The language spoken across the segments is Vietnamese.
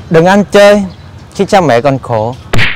Đừng ăn chơi khi cha mẹ còn khổ.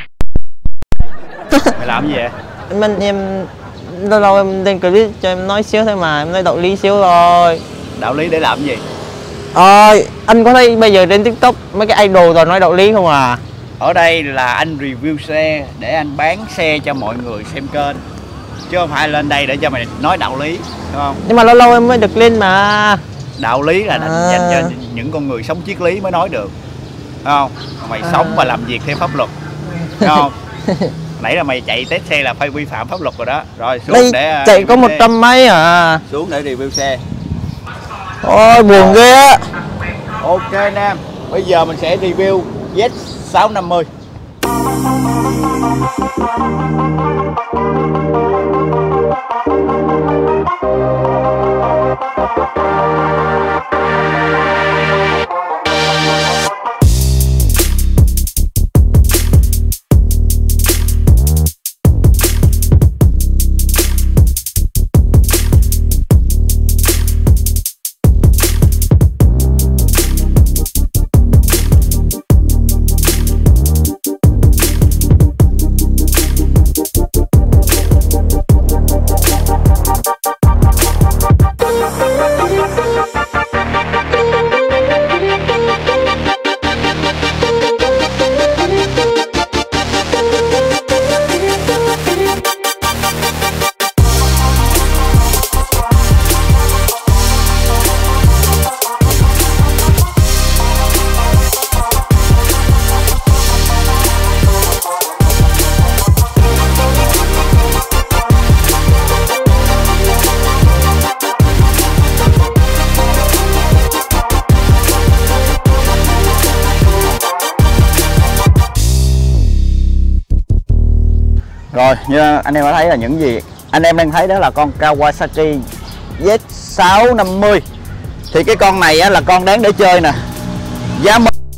Mày làm gì vậy? Em lâu lâu em lên clip cho em nói xíu thôi mà, em nói đạo lý xíu rồi. Đạo lý để làm gì? Anh có thấy bây giờ trên TikTok mấy cái idol toàn nói đạo lý không à? Ở đây là anh review xe để anh bán xe cho mọi người xem kênh, chứ không phải lên đây để cho mày nói đạo lý, đúng không? Nhưng mà lâu lâu em mới được lên mà. Đạo lý là dành cho những con người sống triết lý mới nói được, đúng không? Mày sống và làm việc theo pháp luật, đúng không? Nãy là mày chạy test xe là phải vi phạm pháp luật rồi đó. Rồi xuống đây, để chạy có 100 mấy à. Xuống để review xe. Ôi buồn ghê á. Ok Nam, bây giờ mình sẽ review Z650. Rồi như anh em đã thấy là những gì anh em đang thấy đó là con Kawasaki Z650. Thì cái con này á, là con đáng để chơi nè. Giá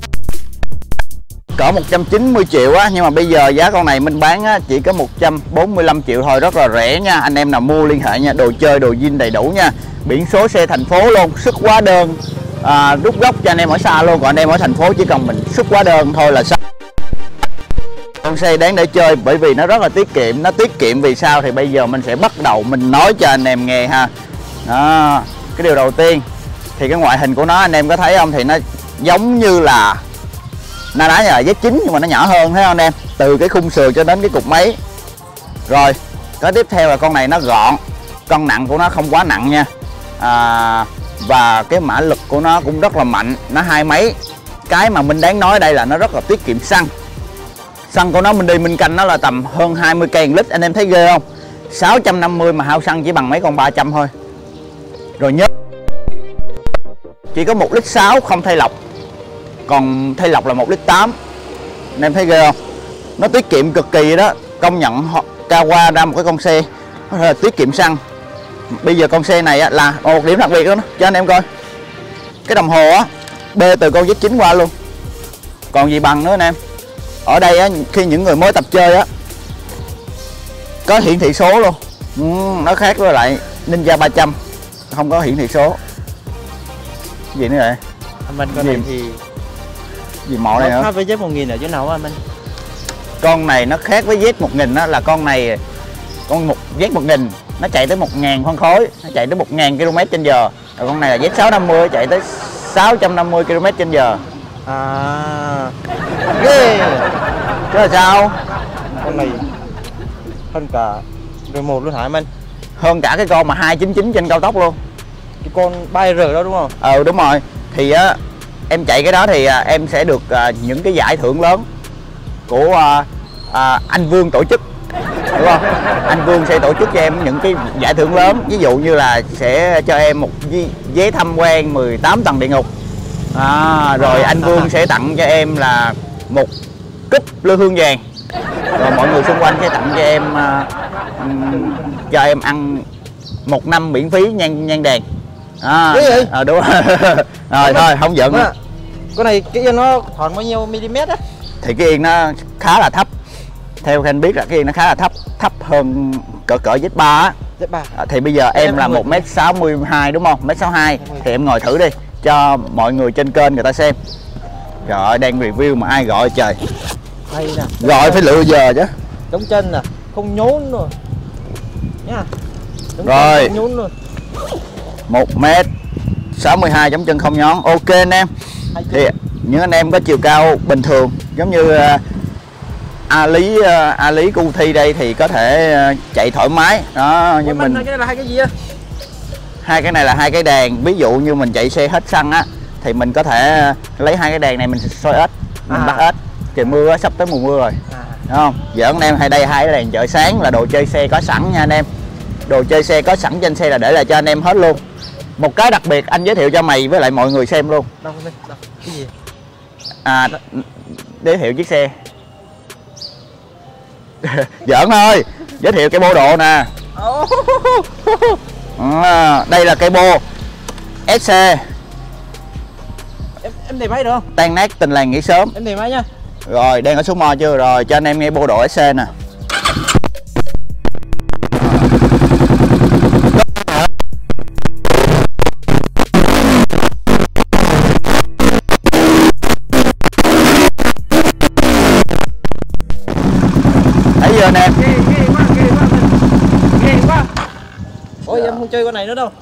cỡ 190 triệu á, nhưng mà bây giờ giá con này mình bán á, chỉ có 145 triệu thôi, rất là rẻ nha. Anh em nào mua liên hệ nha, đồ chơi đồ zin đầy đủ nha. Biển số xe thành phố luôn, xuất hóa đơn, rút gốc cho anh em ở xa luôn. Còn anh em ở thành phố chỉ cần mình xuất hóa đơn thôi là xong. Con xe đáng để chơi bởi vì nó rất là tiết kiệm. Nó tiết kiệm vì sao thì bây giờ mình sẽ bắt đầu mình nói cho anh em nghe ha. Đó, cái điều đầu tiên thì cái ngoại hình của nó anh em có thấy không, thì nó giống như là na đá như là Z9 nhưng mà nó nhỏ hơn, thấy không anh em, từ cái khung sườn cho đến cái cục máy. Rồi cái tiếp theo là con này nó gọn, cân nặng của nó không quá nặng nha, và cái mã lực của nó cũng rất là mạnh, nó 2 mấy. Cái mà mình đáng nói ở đây là nó rất là tiết kiệm xăng. Xăng của nó mình đi mình canh nó là tầm hơn 20k lít, anh em thấy ghê không? 650 mà hao xăng chỉ bằng mấy con 300 thôi. Rồi nhớ chỉ có 1,6 lít không thay lọc, còn thay lọc là 1,8 lít. Anh em thấy ghê không? Nó tiết kiệm cực kỳ đó. Công nhận Kawa ra một cái con xe tiết kiệm xăng. Bây giờ con xe này á, là một điểm đặc biệt đó cho anh em coi. Cái đồng hồ á bê từ con Z9 qua luôn, còn gì bằng nữa anh em. Ở đây á, khi những người mới tập chơi á có hiển thị số luôn. Nó khác với lại Ninja 300 không có hiển thị số. Gì nữa vậy? Anh Minh, con này thì gì màu này nó nữa? khác với Z1000 ở chỗ nào anh Minh? Con này nó khác với Z1000 á, là con này con Z1000 nó chạy tới 1000 phân khối, nó chạy tới 1000 km/h. Rồi con này là Z650 chạy tới 650 km/h. Ghê. Chứ là sao? Con này hơn cả R1 luôn hả anh Minh? Hơn cả cái con mà 299 trên cao tốc luôn. Cái con 3R đó đúng không? Đúng rồi. Thì á em chạy cái đó thì em sẽ được những cái giải thưởng lớn của anh Vương tổ chức, đúng không? Anh Vương sẽ tổ chức cho em những cái giải thưởng lớn, ví dụ như là sẽ cho em một vé tham quan 18 tầng địa ngục, rồi anh Vương sẽ tặng cho em là một cúp lư hương vàng, rồi mọi người xung quanh sẽ tặng cho em ăn 1 năm miễn phí nhang đèn. Đúng rồi thôi không giận. Con này cái yên nó khoảng bao nhiêu mm á? Thì cái yên nó khá là thấp, theo anh biết là cái yên nó khá là thấp hơn cỡ Z3 á. Thì bây giờ em là 1m62 đúng không, 1m62 thì em ngồi thử đi cho mọi người trên kênh người ta xem. Trời, đang review mà ai gọi trời. Đây nè. Gọi phải lựa giờ chứ. Chống chân nè, không nhốn rồi. Nha. Rồi. Không nhốn rồi. 1m62 chống chân không nhón. Ok anh em. Thì những anh em có chiều cao bình thường giống như A Lý Cu Thi đây thì có thể chạy thoải mái đó. Nhưng mình cái này là hai cái gì á? Hai cái này là hai cái đèn. Ví dụ như mình chạy xe hết xăng á thì mình có thể lấy hai cái đèn này mình soi ếch, mình bắt ếch. Trời mưa á, sắp tới mùa mưa rồi. Đúng không? Giỡn anh em, hay đây hai cái đèn chợ sáng là đồ chơi xe có sẵn nha anh em. Đồ chơi xe có sẵn trên xe là để lại cho anh em hết luôn. Một cái đặc biệt anh giới thiệu cho mày với lại mọi người xem luôn. Đâu, cái gì? Giới thiệu chiếc xe. Giỡn thôi, giới thiệu cái bô độ nè. Đây là cây bô SC. Em để máy được không? Tan nát tình làng nghỉ sớm. Em để máy nha. Rồi, đang ở số mo chưa? Rồi, cho anh em nghe bô độ SC nè. Thấy chưa anh em? Ghê quá. Ôi em không chơi con này nữa đâu.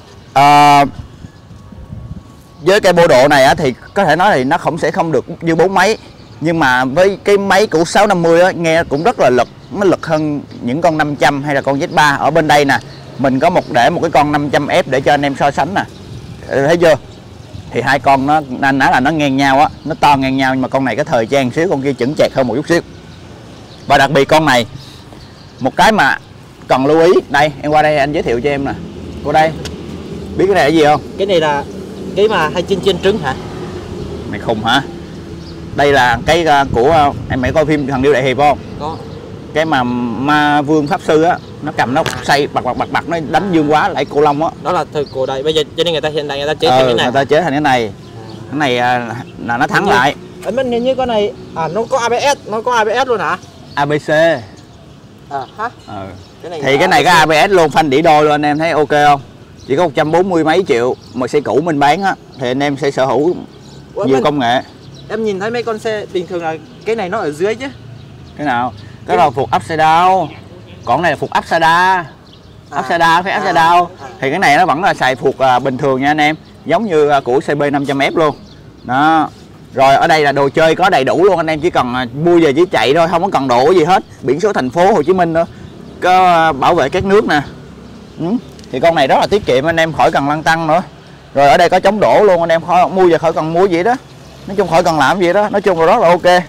Với cây bô độ này á, thì có thể nói thì nó sẽ không được như 4 máy. Nhưng mà với cái máy cũ 650 á, nghe cũng rất là lực. Nó lực hơn những con 500 hay là con Z3. Ở bên đây nè, mình có để một cái con 500F để cho anh em so sánh nè. Thấy chưa? Thì hai con nó anh nói là nó ngang nhau á, nó to ngang nhau, nhưng mà con này cái thời trang xíu, con kia chững chạc hơn một chút xíu. Và đặc biệt con này, một cái mà cần lưu ý, đây em qua đây anh giới thiệu cho em nè. Qua đây, biết cái này là gì không? Cái này là cái mà hay chiên trứng hả? Mày khùng hả? Đây là cái của em mày coi phim Thần Điêu Đại Hiệp không? Có. Cái mà ma vương pháp sư á, nó cầm nó xây bật nó đánh Dương Quá lại Cô Long á. Đó là thời cổ đại, bây giờ cho nên hiện tại người ta chế thành cái này. Người ta chế thành cái này. Cái này là nó thắng lại. Mình hình như con này nó có ABS luôn hả? ABC. Hả? Cái này có ABS luôn, phanh đĩa đôi luôn, anh em thấy ok không? Chỉ có 140 mấy triệu mà xe cũ mình bán á thì anh em sẽ sở hữu nhiều công nghệ. Em nhìn thấy mấy con xe bình thường là cái này nó ở dưới chứ. Cái nào? Cái là phục upside down. Còn này là phục upside down. Upside down, phải upside down. Thì cái này nó vẫn là xài phục bình thường nha anh em, giống như của CB 500F luôn. Đó. Rồi ở đây là đồ chơi có đầy đủ luôn, anh em chỉ cần mua về chỉ chạy thôi, không có cần độ gì hết. Biển số thành phố Hồ Chí Minh nữa. Có bảo vệ các nước nè. Thì con này rất là tiết kiệm, anh em khỏi cần lăn tăng nữa. Rồi ở đây có chống đổ luôn, anh em khỏi mua về khỏi cần mua gì đó. Nói chung khỏi cần làm gì đó, nói chung là rất là ok.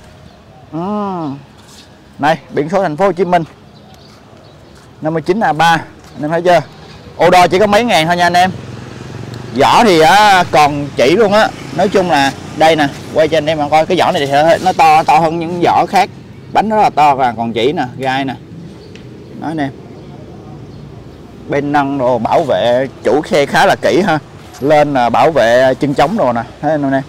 Này, biển số thành phố Hồ Chí Minh 59A3, anh em thấy chưa? Ô đo chỉ có mấy ngàn thôi nha anh em. Vỏ thì còn chỉ luôn á. Nói chung là đây nè, quay cho anh em coi cái vỏ này thì nó to hơn những vỏ khác. Bánh rất là to và còn chỉ nè, gai nè. Nói anh em. Bên nâng đồ bảo vệ chủ xe khá là kỹ ha. Lên bảo vệ chân trống đồ nè, thấy không nè.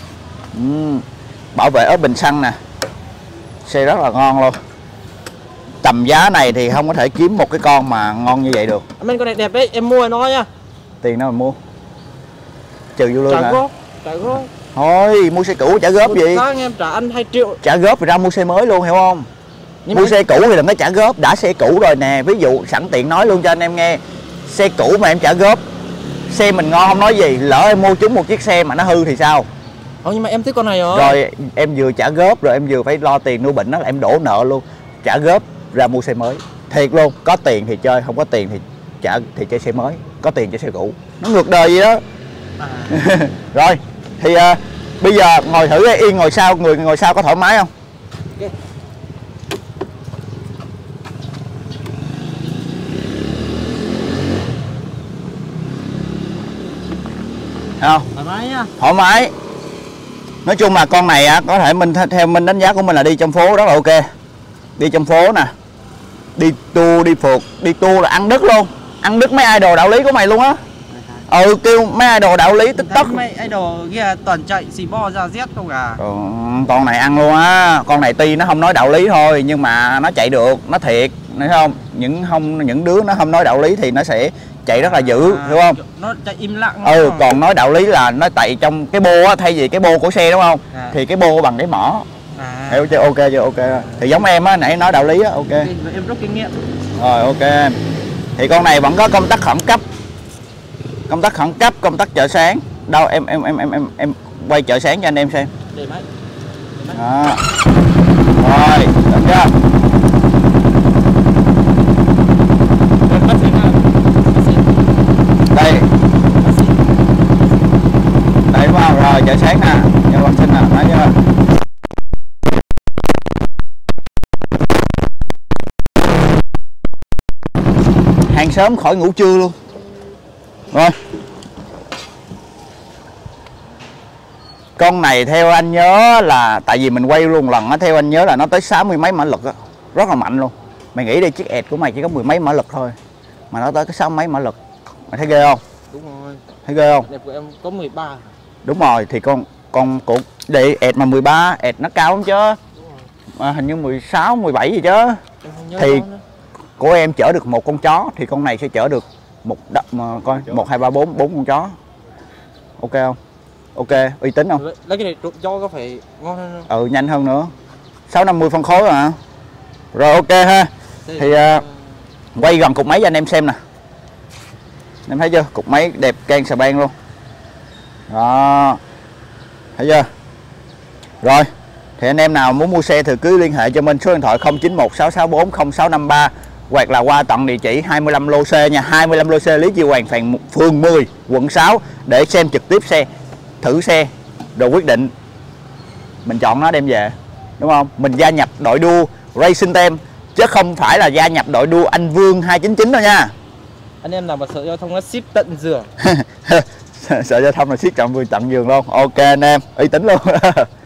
Bảo vệ ốp bình xăng nè. Xe rất là ngon luôn. Tầm giá này thì không có thể kiếm một cái con mà ngon như vậy được. Bên con này đẹp đấy, em mua nó nha. Tiền đâu mà mua? Trừ vô lương hả? Trả góp. Thôi mua xe cũ trả góp gì? Tháng em trả anh 2 triệu. Trả góp thì ra mua xe mới luôn, hiểu không? Nhưng mua xe cũ thì đừng có trả góp, đã xe cũ rồi nè. Ví dụ sẵn tiện nói luôn cho anh em nghe, xe cũ mà em trả góp, xe mình ngon không nói gì, lỡ em mua trúng một chiếc xe mà nó hư thì sao? Nhưng mà em thích con này rồi. Rồi em vừa trả góp rồi em vừa phải lo tiền nuôi bệnh nó là em đổ nợ luôn. Trả góp ra mua xe mới. Thiệt luôn, có tiền thì chơi, không có tiền thì chơi xe mới, có tiền chơi xe cũ. Nó ngược đời gì đó. Rồi, thì bây giờ ngồi thử yên ngồi sau, người ngồi sau có thoải mái không? Okay. Không? Thoải mái nha. Thoải mái. Nói chung là con này có thể theo mình đánh giá của mình là đi trong phố rất là ok. Đi trong phố nè, đi tour, đi phượt, đi tour là ăn đứt luôn, ăn đứt mấy idol đạo lý của mày luôn á. Kêu mấy idol đạo lý TikTok. Mấy idol kia toàn chạy xì bo ra Z không à. Con này ăn luôn á. Con này tuy nó không nói đạo lý thôi nhưng mà nó chạy được, nó thiệt, thấy không? Những đứa nó không nói đạo lý thì nó sẽ chạy rất là dữ, hiểu không? Nó chạy im lặng. Còn nói đạo lý là nó tại trong cái bô á, thay vì cái bô của xe đúng không? Thì cái bô bằng cái mỏ. Hiểu chưa? Ok chưa? Ok. Thì giống em á, nãy nói đạo lý á, ok. Em rút kinh nghiệm. Rồi ok em. Thì con này vẫn có công tắc khẩn cấp. Công tắc khẩn cấp, công tắc chợ sáng. Đâu em quay chợ sáng cho anh em xem. Để máy. Đó. Rồi, được chưa? Đây. Đây đúng không? Rồi chợ sáng nè, cho con xin nè, nói chưa? Hàng sớm khỏi ngủ trưa luôn. Rồi. Con này theo anh nhớ là tại vì mình quay luôn lần á, theo anh nhớ là nó tới 60 mấy mã lực á, rất là mạnh luôn. Mày nghĩ đi, chiếc ẹt của mày chỉ có 10 mấy mã lực thôi mà nó tới cái 60 mấy mã lực. Mày thấy ghê không? Đúng rồi. Thấy ghê không? Đẹp của em có 13. Đúng rồi, thì con cũng để ẹt mà 13, ẹt nó cao lắm chứ. Hình như 16, 17 gì chứ. Thì của em chở được một con chó thì con này sẽ chở được một coi 1 2 3 4 con chó. Ok không? Ok, uy tín không? Lấy cái này trộn cho có phải ngon hơn không? Nhanh hơn nữa. 650 phân khối hả? Rồi ok ha. Thì quay gần cục máy cho anh em xem nè. Em thấy chưa? Cục máy đẹp can xà beng luôn. Đó. Thấy chưa? Rồi. Thì anh em nào muốn mua xe thì cứ liên hệ cho mình số điện thoại 0916640653 hoặc là qua tận địa chỉ 25 Lô C nha, 25 Lô C Lý Chiêu Hoàng, phường 10, quận 6 để xem trực tiếp xe, thử xe rồi quyết định mình chọn nó đem về, đúng không? Mình gia nhập đội đua Racing Team chứ không phải là gia nhập đội đua anh Vương 299 đâu nha. Anh em nào mà sợ giao thông nó ship tận giường. Sợ giao thông là ship tận giường luôn. Ok anh em, uy tín luôn.